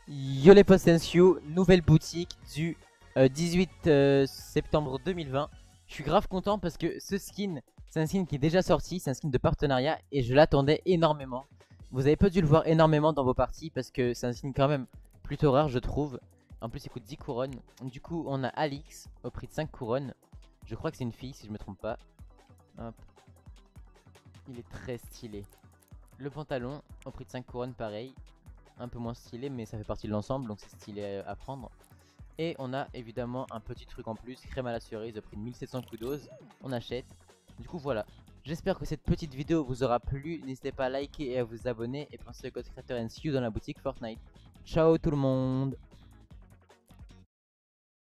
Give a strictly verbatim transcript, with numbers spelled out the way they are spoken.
Yo les potes, c'est You, nouvelle boutique du euh, dix-huit euh, septembre deux mille vingt. Je suis grave content parce que ce skin, c'est un skin qui est déjà sorti, c'est un skin de partenariat et je l'attendais énormément. Vous avez pas dû le voir énormément dans vos parties parce que c'est un skin quand même plutôt rare je trouve. En plus il coûte dix couronnes. Du coup on a Alix au prix de cinq couronnes. Je crois que c'est une fille si je me trompe pas. Hop. Il est très stylé. Le pantalon au prix de cinq couronnes pareil. Un peu moins stylé mais ça fait partie de l'ensemble donc c'est stylé à prendre. Et on a évidemment un petit truc en plus, crème à la cerise au prix de mille sept cents coups d'ose. On achète. Du coup voilà, j'espère que cette petite vidéo vous aura plu. N'hésitez pas à liker et à vous abonner. Et pensez au code créateur N C U dans la boutique Fortnite. Ciao tout le monde.